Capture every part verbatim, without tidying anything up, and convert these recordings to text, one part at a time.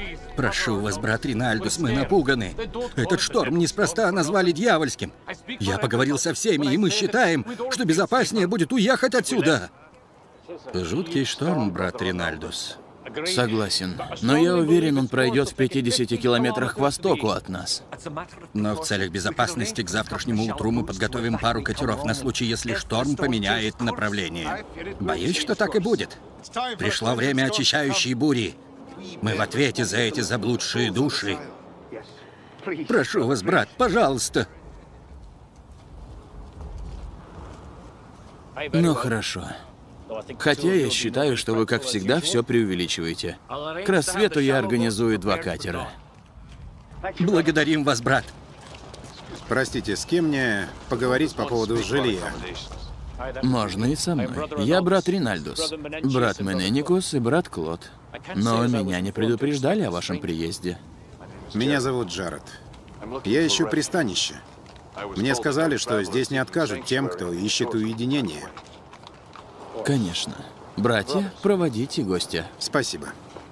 Прошу вас, брат Ринальдус, мы напуганы. Этот шторм неспроста назвали дьявольским. Я поговорил со всеми, и мы считаем, что безопаснее будет уехать отсюда. Жуткий шторм, брат Ринальдус. Согласен. Но я уверен, он пройдет в пятидесяти километрах к востоку от нас. Но в целях безопасности к завтрашнему утру мы подготовим пару катеров на случай, если шторм поменяет направление. Боюсь, что так и будет. Пришло время очищающей бури. Мы в ответе за эти заблудшие души. Прошу вас, брат, пожалуйста. Ну хорошо. Хотя я считаю, что вы, как всегда, все преувеличиваете. К рассвету я организую два катера. Благодарим вас, брат. Простите, с кем мне поговорить по поводу жилья? Можно и со мной. Я брат Ринальдус, брат Мененикус и брат Клод. Но меня не предупреждали о вашем приезде. Меня зовут Джаред. Я ищу пристанище. Мне сказали, что здесь не откажут тем, кто ищет уединение. Конечно. Братья, проводите гостя. Спасибо.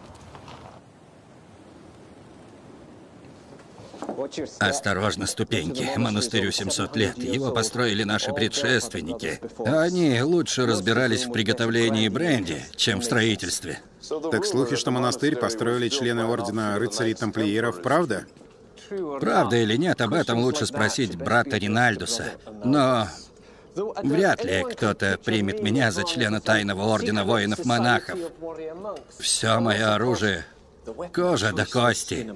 Осторожно, ступеньки. Монастырю семьсот лет. Его построили наши предшественники. Они лучше разбирались в приготовлении бренди, чем в строительстве. Так слухи, что монастырь построили члены Ордена Рыцарей-Тамплиеров, правда? Правда или нет, об этом лучше спросить брата Ринальдуса. Но вряд ли кто-то примет меня за члена Тайного Ордена Воинов-Монахов. Все мое оружие — кожа до кости.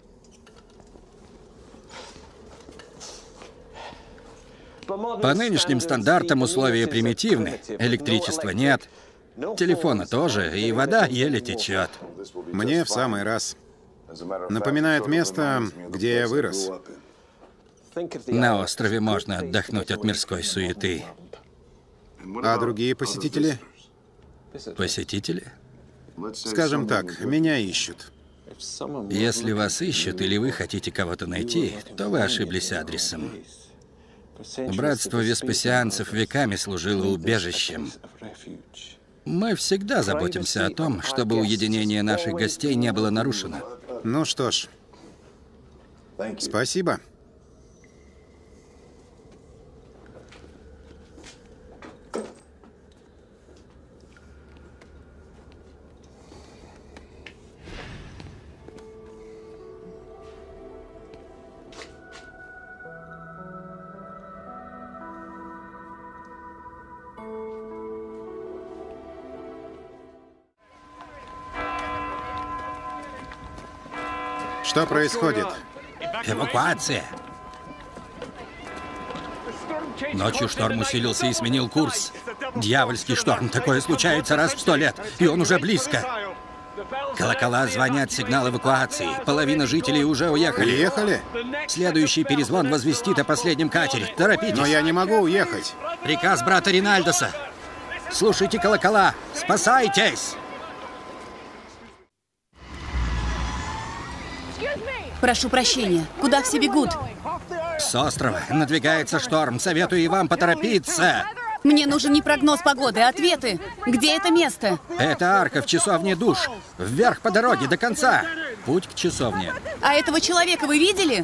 По нынешним стандартам условия примитивны. Электричества нет, телефона тоже, и вода еле течет. Мне в самый раз. Напоминает место, где я вырос. На острове можно отдохнуть от мирской суеты. А другие посетители? Посетители? Скажем так, меня ищут. Если вас ищут или вы хотите кого-то найти, то вы ошиблись адресом. Братство веспасианцев веками служило убежищем. Мы всегда заботимся о том, чтобы уединение наших гостей не было нарушено. Ну что ж, спасибо. Что происходит? Эвакуация. Ночью шторм усилился и сменил курс. Дьявольский шторм. Такое случается раз в сто лет, и он уже близко. Колокола звонят, сигнал эвакуации. Половина жителей уже уехали. Уехали? Следующий перезвон возвестит о последнем катере. Торопитесь. Но я не могу уехать. Приказ брата Ринальдуса. Слушайте колокола. Спасайтесь! Прошу прощения. Куда все бегут? С острова надвигается шторм. Советую и вам поторопиться. Мне нужен не прогноз погоды, а ответы. Где это место? Это арка в часовне душ. Вверх по дороге до конца. Путь к часовне. А этого человека вы видели?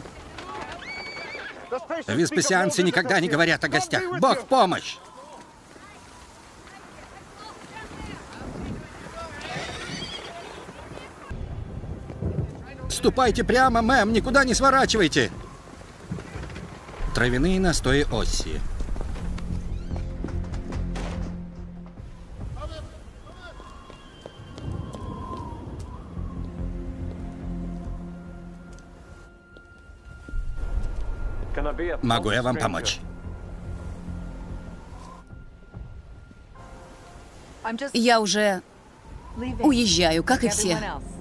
Веспасианцы никогда не говорят о гостях. Бог в помощь! Ступайте прямо, мэм, никуда не сворачивайте. Травяные настои Осси. Могу я вам помочь? Я уже уезжаю, как и все.